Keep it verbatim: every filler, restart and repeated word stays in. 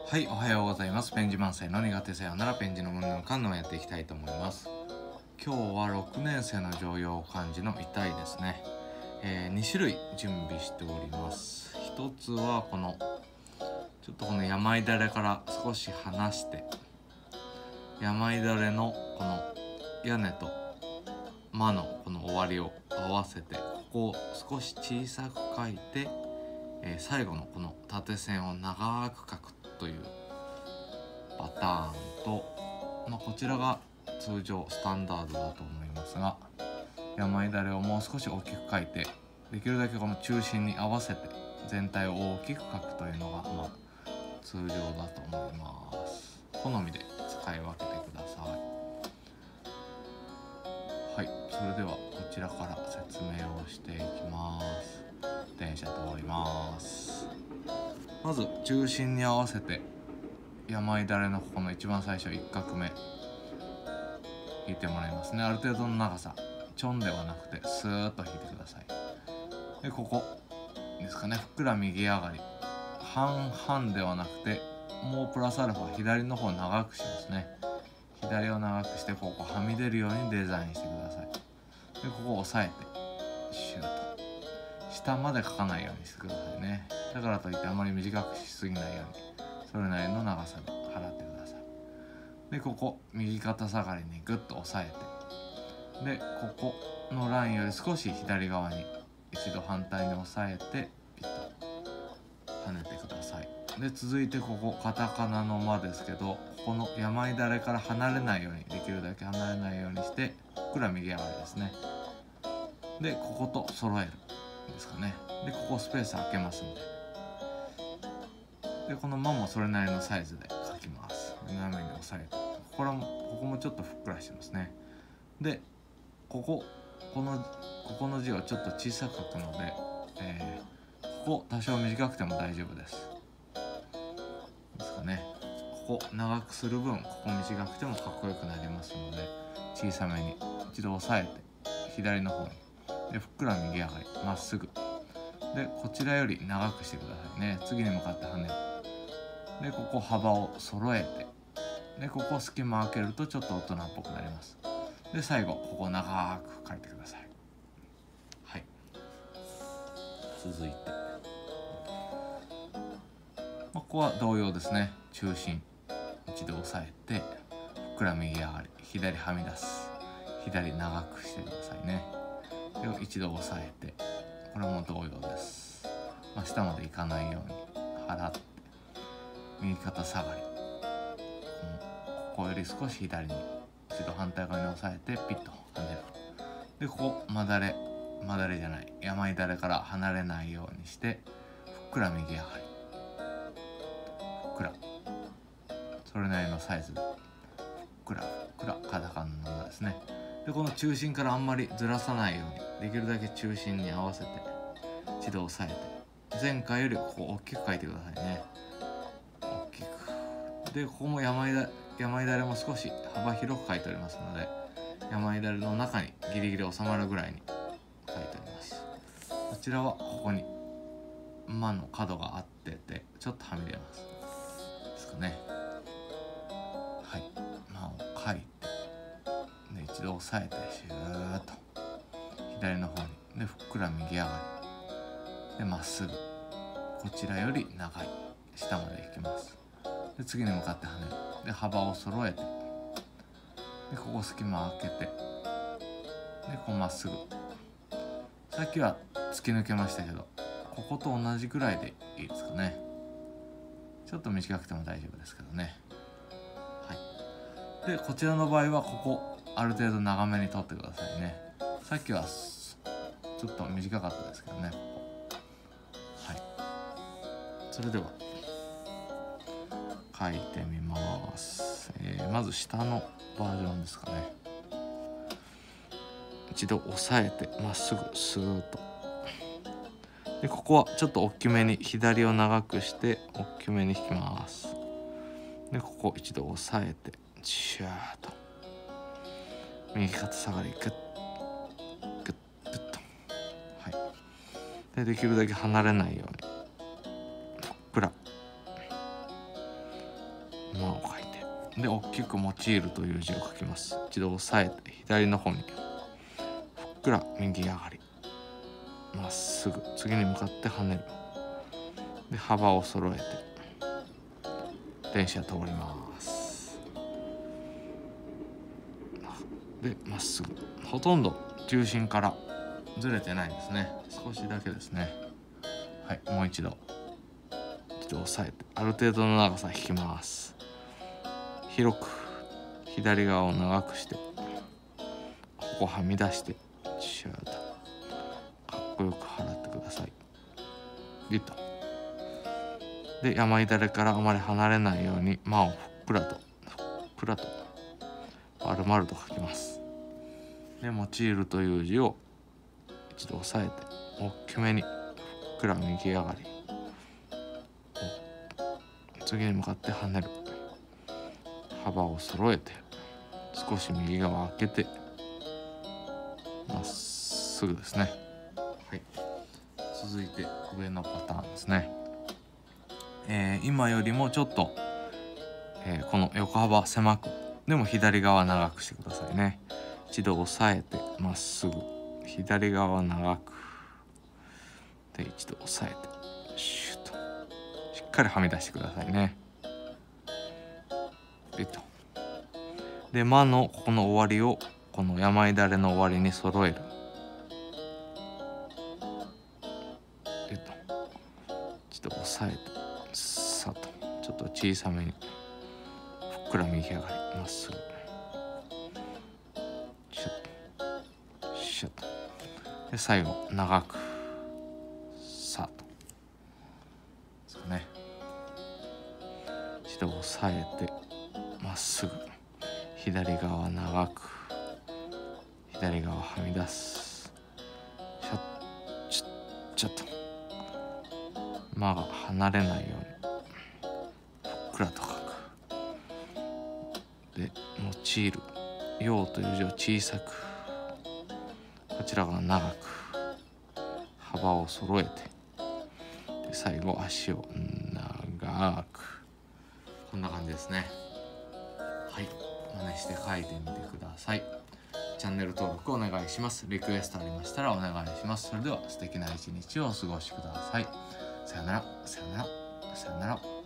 はい、おはようございます。ペンジ満載の苦手さよならペンジのうんぬんかんぬんをやっていきたいと思います。今日はろくねん生の常用漢字の痛いですね、えー、に種類準備しております。一つはこのちょっとこの病だれから少し離して病だれのこの屋根と間のこの終わりを合わせてここを少し小さく書いて、えー、最後のこの縦線を長く書くというパターンと、まあ、こちらが通常スタンダードだと思いますが、病だれをもう少し大きく書いてできるだけこの中心に合わせて全体を大きく書くというのが、まあ、通常だと思います。好みで使い分けてください。はい、それではこちらから説明をしていきます。電車通ります。まず中心に合わせて病だれのここの一番最初いっかくめ引いてもらいますね。ある程度の長さ、ちょんではなくてスーッと引いてください。でここですかね、ふっくら右上がり、半々ではなくてもうプラスアルファ左の方を長くしますね。左を長くしてここはみ出るようにデザインしてください。でここを押さえてシューと下まで書かないようにしてくださいね。だからといってあまり短くしすぎないようにそれなりの長さで払ってください。でここ右肩下がりにグッと押さえて、でここのラインより少し左側に一度反対に押さえてピッと跳ねてください。で続いてここカタカナの間ですけど、ここの病だれから離れないようにできるだけ離れないようにしてふっくら右上がりですね。でここと揃えるですかね。でここスペース空けますんで、でこの間もそれなりのサイズで書きます。斜めに押さえて、これもここもちょっとふっくらしてますね。でこここのここの字をちょっと小さく書くので、えー、ここ多少短くても大丈夫です。ですかね。ここ長くする分ここ短くてもかっこよくなりますので、小さめに一度押さえて左の方に、でふっくら右上がりまっすぐでこちらより長くしてくださいね。次に向かって跳ねる。でここ幅を揃えて、でここ隙間開けるとちょっと大人っぽくなります。で最後ここ長く書いてください。はい、続いて、ここは同様ですね。中心一度押さえてふっくら右上がり、左はみ出す、左長くしてくださいね。で一度押さえて、これも同様です。まあ、下までいかないように払って右肩下がり、ここより少し左に一度反対側に押さえてピッと跳ねる。でここまだれまだれじゃない病だれから離れないようにしてふっくら右上がり、ふっくらそれなりのサイズでふっくらふっくらカタカナのままですね。でこの中心からあんまりずらさないようにできるだけ中心に合わせて一度押さえて、前回よりここ大きく書いてくださいね。大きく。でここも病だ病だれも少し幅広く書いておりますので、病だれの中にギリギリ収まるぐらいに書いております。こちらはここに間の角があっててちょっとはみ出ますですかね。はい、間を書いてで一度押さえてシューッと左の方に、でふっくら右上がりでまっすぐこちらより長い下まで行きます。で次に向かって跳ねる。で幅を揃えて、でここ隙間開けて、でこうまっすぐ、さっきは突き抜けましたけどここと同じぐらいでいいですかね。ちょっと短くても大丈夫ですけどね。はい、でこちらの場合はここある程度長めに取ってくださいね。さっきはちょっと短かったですけどね、ここ。はい、それでは書いてみます。えー、まず下のバージョンですかね。一度押さえてまっすぐスーッと、でここはちょっと大きめに左を長くして大きめに引きます。でここ一度押さえてシューッと右肩下がりグッグッグッと、はい、でできるだけ離れないようにふっくら間を書いて、で大きく用いるという字を書きます。一度押さえて左の方にふっくら右上がり、まっすぐ次に向かって跳ねる。で幅を揃えて電車通ります。でまっすぐ、ほとんど中心からずれてないですね。少しだけですね。はい、もう一度一度押さえてある程度の長さ引きます。広く左側を長くして、ここはみ出してシューッとかっこよく払ってください。リッとで山いだれからあまり離れないように間をふっくらとふっくらと丸々と書きます。で用いるという字を一度押さえて大きめにふっくら右上がり、次に向かって跳ねる。幅を揃えて少し右側開けてまっすぐですね。はい、続いて上のパターンですね。えー、今よりもちょっと、えー、この横幅狭く、でも左側長くしてくださいね。一度押さえてまっすぐ左側長くで一度押さえてシュッとしっかりはみ出してくださいね。でとで間のここの終わりをこの山いだれの終わりに揃える。でと一度押さえてさっとちょっと小さめにふっくら右上がりまっすぐシュッとシュッとで最後長くさっとですかね。一度押さえてまっすぐ左側長く左側はみ出す。シャッチッチャッと間が離れないようにふっくらと書く。で用いる用という字を小さく、こちらが長く幅を揃えて、で最後足を長く、こんな感じですね。はい、真似して書いてみてください。チャンネル登録お願いします。リクエストありましたらお願いします。それでは素敵な一日をお過ごしください。さよなら、さよなら、さよなら。